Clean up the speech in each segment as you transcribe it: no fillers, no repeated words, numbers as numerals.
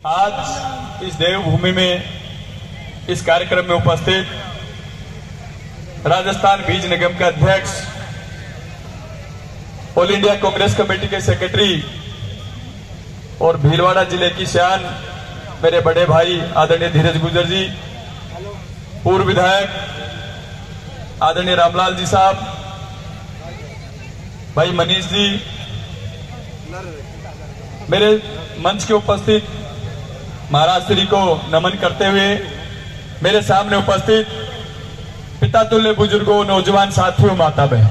आज इस देवभूमि में इस कार्यक्रम में उपस्थित राजस्थान बीज निगम के अध्यक्ष, ऑल इंडिया कांग्रेस कमेटी के सेक्रेटरी और भीलवाड़ा जिले की शान मेरे बड़े भाई आदरणीय धीरज गुर्जर जी, पूर्व विधायक आदरणीय रामलाल जी साहब, भाई मनीष जी, मेरे मंच के उपस्थित महाराज श्री को नमन करते हुए मेरे सामने उपस्थित पिता तुल्य बुजुर्गों, नौजवान साथियों, माता बहन,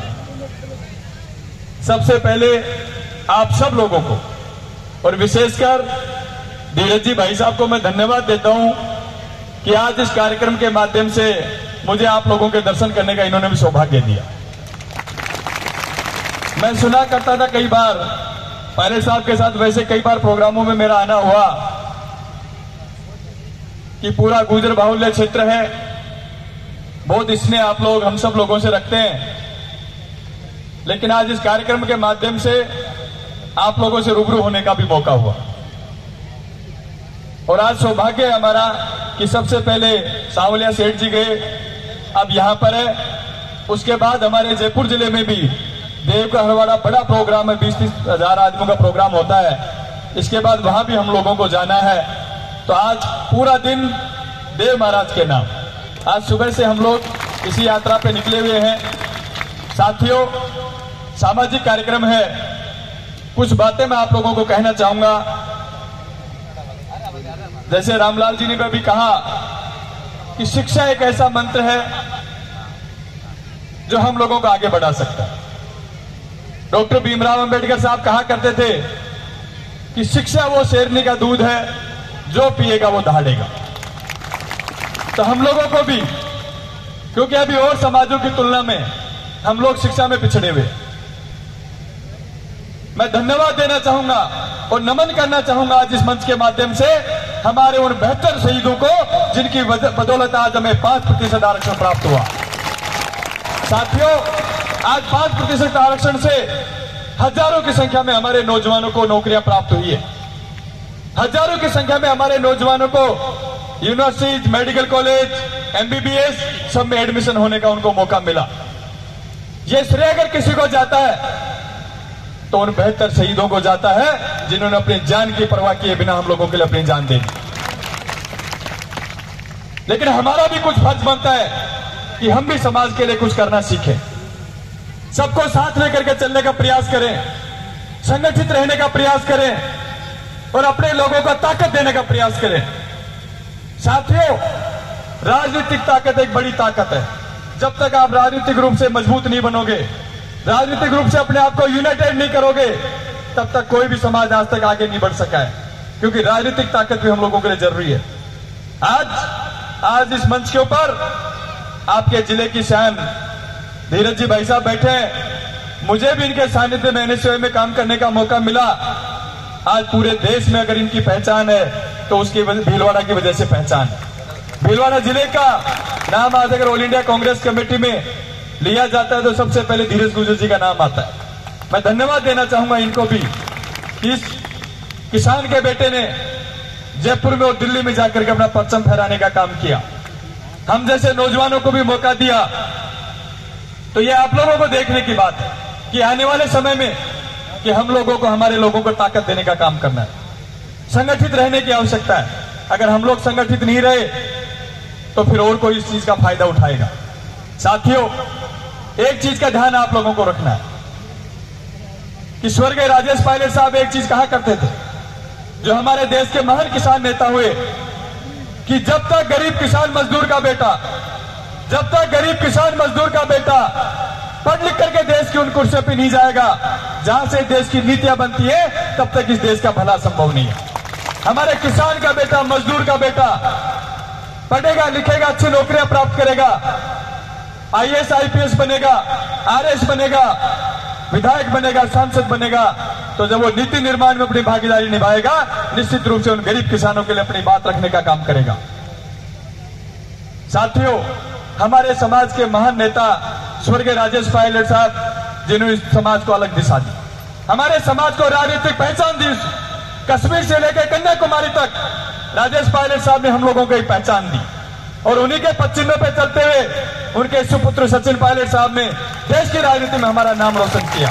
सबसे पहले आप सब लोगों को और विशेषकर धीरज जी भाई साहब को मैं धन्यवाद देता हूं कि आज इस कार्यक्रम के माध्यम से मुझे आप लोगों के दर्शन करने का इन्होंने भी सौभाग्य दिया। मैं सुना करता था कई बार, पायलट साहब के साथ वैसे कई बार प्रोग्रामों में मेरा आना हुआ कि पूरा गुर्जर बाहुल्य क्षेत्र है, बहुत स्नेह आप लोग हम सब लोगों से रखते हैं, लेकिन आज इस कार्यक्रम के माध्यम से आप लोगों से रूबरू होने का भी मौका हुआ और आज सौभाग्य है हमारा कि सबसे पहले सांवलिया सेठ जी गए, अब यहां पर है। उसके बाद हमारे जयपुर जिले में भी देव का हरवाड़ा बड़ा प्रोग्राम है, 20-30 हजार आदमियों का प्रोग्राम होता है। इसके बाद वहां भी हम लोगों को जाना है। तो आज पूरा दिन देव महाराज के नाम, आज सुबह से हम लोग इसी यात्रा पे निकले हुए हैं। साथियों, सामाजिक कार्यक्रम है, कुछ बातें मैं आप लोगों को कहना चाहूंगा। जैसे रामलाल जी ने भी कहा कि शिक्षा एक ऐसा मंत्र है जो हम लोगों को आगे बढ़ा सकता है। डॉक्टर भीमराव अंबेडकर साहब कहा करते थे कि शिक्षा वो शेरनी का दूध है, जो पिएगा वो दहाड़ेगा। तो हम लोगों को भी, क्योंकि अभी और समाजों की तुलना में हम लोग शिक्षा में पिछड़े हुए, मैं धन्यवाद देना चाहूंगा और नमन करना चाहूंगा आज इस मंच के माध्यम से हमारे उन बेहतर शहीदों को जिनकी बदौलत आज हमें 5% आरक्षण प्राप्त हुआ। साथियों, आज 5% आरक्षण से हजारों की संख्या में हमारे नौजवानों को नौकरियां प्राप्त हुई है। हजारों की संख्या में हमारे नौजवानों को यूनिवर्सिटी, मेडिकल कॉलेज, MBBS सब में एडमिशन होने का उनको मौका मिला। ये श्रेय अगर किसी को जाता है तो उन बेहतर शहीदों को जाता है जिन्होंने अपनी जान की परवाह किए बिना हम लोगों के लिए अपनी जान दे दी। लेकिन हमारा भी कुछ फर्ज बनता है कि हम भी समाज के लिए कुछ करना सीखें, सबको साथ लेकर के चलने का प्रयास करें, संगठित रहने का प्रयास करें और अपने लोगों को ताकत देने का प्रयास करें। साथियों, राजनीतिक ताकत एक बड़ी ताकत है। जब तक आप राजनीतिक रूप से मजबूत नहीं बनोगे, राजनीतिक रूप से अपने आप को यूनाइटेड नहीं करोगे, तब तक कोई भी समाज आज तक आगे नहीं बढ़ सका है, क्योंकि राजनीतिक ताकत भी हम लोगों के लिए जरूरी है। आज इस मंच के ऊपर आपके जिले की शान धीरज जी भाई साहब बैठे हैं। मुझे भी इनके सानिध्य में NSUI में काम करने का मौका मिला। आज पूरे देश में अगर इनकी पहचान है तो उसकी भीलवाड़ा की वजह से पहचान है। भीलवाड़ा जिले का नाम आज अगर ऑल इंडिया कांग्रेस कमेटी में लिया जाता है तो सबसे पहले धीरज गुर्जर जी का नाम आता है। मैं धन्यवाद देना चाहूंगा इनको भी कि इस किसान के बेटे ने जयपुर में और दिल्ली में जाकर के अपना परचम फहराने का काम किया, हम जैसे नौजवानों को भी मौका दिया। तो ये आप लोगों को देखने की बात है कि आने वाले समय में कि हम लोगों को, हमारे लोगों को ताकत देने का काम करना है। संगठित रहने की आवश्यकता है। अगर हम लोग संगठित नहीं रहे तो फिर और कोई इस चीज का फायदा उठाएगा। साथियों, एक चीज का ध्यान आप लोगों को रखना है कि स्वर्गीय राजेश पायलट साहब एक चीज कहा करते थे, जो हमारे देश के महान किसान नेता हुए, कि जब तक गरीब किसान मजदूर का बेटा, जब तक गरीब किसान मजदूर का बेटा पढ़ लिख करके देश की उन कुर्सियों पे नहीं जाएगा जहां से देश की नीतियां बनती है, तब तक इस देश का भला संभव नहीं है। हमारे किसान का बेटा, मजदूर का बेटा पढ़ेगा, लिखेगा, अच्छी नौकरियां प्राप्त करेगा, IAS IPS बनेगा, RS बनेगा, विधायक बनेगा, सांसद बनेगा, तो जब वो नीति निर्माण में अपनी भागीदारी निभाएगा, निश्चित रूप से उन गरीब किसानों के लिए अपनी बात रखने का काम करेगा। साथियों, हमारे समाज के महान नेता स्वर्गीय राजेश पायलट साहब, जिन्होंने इस समाज को अलग दिशा दी, हमारे समाज को राजनीतिक पहचान दी, कश्मीर से लेकर कन्याकुमारी तक राजेश पायलट साहब ने हम लोगों को एक पहचान दी और उन्हीं के पद चिन्हों पे चलते हुए उनके सुपुत्र सचिन पायलट साहब ने देश की राजनीति में हमारा नाम रोशन किया।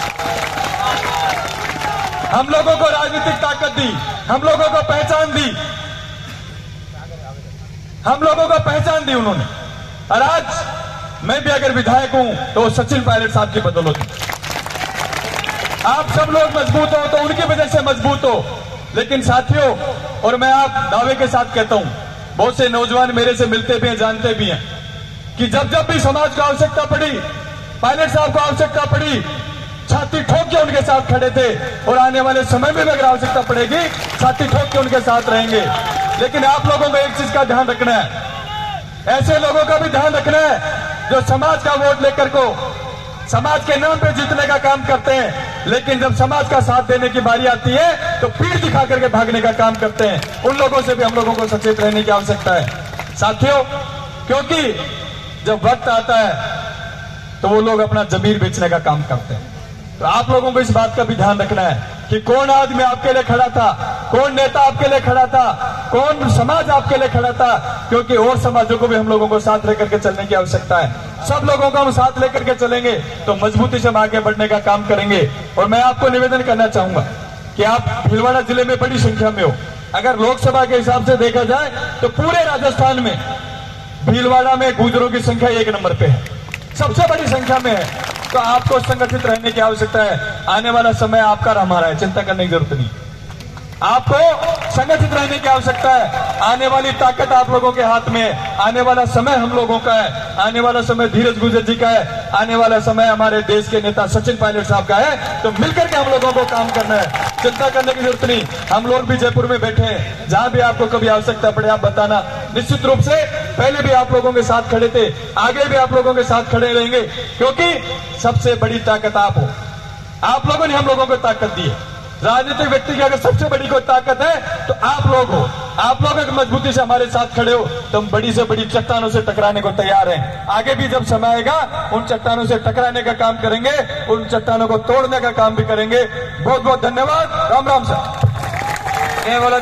हम लोगों को राजनीतिक ताकत दी, हम लोगों को पहचान दी, हम लोगों को पहचान दी उन्होंने। और आज मैं भी अगर विधायक हूं तो सचिन पायलट साहब की बदौलत। आप सब लोग मजबूत हो तो उनकी वजह से मजबूत हो। लेकिन साथियों, और मैं आप दावे के साथ कहता हूं, बहुत से नौजवान मेरे से मिलते भी हैं, जानते भी हैं कि जब जब भी समाज को आवश्यकता पड़ी, पायलट साहब को आवश्यकता पड़ी, छाती ठोक के उनके साथ खड़े थे और आने वाले समय में भी अगर आवश्यकता पड़ेगी छाती ठोक के उनके साथ रहेंगे। लेकिन आप लोगों को एक चीज का ध्यान रखना है, ऐसे लोगों का भी ध्यान रखना है जो समाज का वोट लेकर को समाज के नाम पे जीतने का काम करते हैं, लेकिन जब समाज का साथ देने की बारी आती है तो पीठ दिखा करके भागने का काम करते हैं। उन लोगों से भी हम लोगों को सचेत रहने की आवश्यकता है साथियों, क्योंकि जब वक्त आता है तो वो लोग अपना जमीर बेचने का काम करते हैं। तो आप लोगों को इस बात का भी ध्यान रखना है कि कौन आदमी आपके लिए खड़ा था, कौन नेता आपके लिए खड़ा था, कौन समाज आपके लिए खड़ा था, क्योंकि और समाजों को भी हम लोगों को साथ लेकर के चलने की आवश्यकता है। सब लोगों को हम साथ लेकर के चलेंगे तो मजबूती से हम आगे बढ़ने का काम करेंगे। और मैं आपको निवेदन करना चाहूंगा कि आप भीलवाड़ा जिले में बड़ी संख्या में हो। अगर लोकसभा के हिसाब से देखा जाए तो पूरे राजस्थान में भीलवाड़ा में गुर्जरों की संख्या 1 नंबर पे है, सबसे बड़ी संख्या में है। तो आपको संगठित रहने की आवश्यकता है। आने वाला समय आपका और हमारा है, चिंता करने की जरूरत नहीं। आपको संगठित रहने की आवश्यकता है। आने वाली ताकत आप लोगों के हाथ में है, आने वाला समय हम लोगों का है, आने वाला समय धीरज गुर्जर जी का है, आने वाला समय हमारे देश के नेता सचिन पायलट साहब का है। तो मिलकर के हम लोगों को काम करना है, चिंता करने की जरूरत नहीं। हम लोग भी जयपुर में बैठे हैं, जहां भी आपको कभी आवश्यकता पड़े आप बताना। निश्चित रूप से पहले भी आप लोगों के साथ खड़े थे, आगे भी आप लोगों के साथ खड़े रहेंगे, क्योंकि सबसे बड़ी ताकत आप हो। आप लोगों ने हम लोगों को ताकत दी है। राजनीतिक व्यक्ति की अगर सबसे बड़ी कोई ताकत है तो आप लोग हो। आप लोग अगर मजबूती से हमारे साथ खड़े हो तो हम बड़ी से बड़ी चट्टानों से टकराने को तैयार हैं। आगे भी जब समय आएगा उन चट्टानों से टकराने का काम करेंगे, उन चट्टानों को तोड़ने का काम भी करेंगे। बहुत बहुत धन्यवाद। राम राम सर।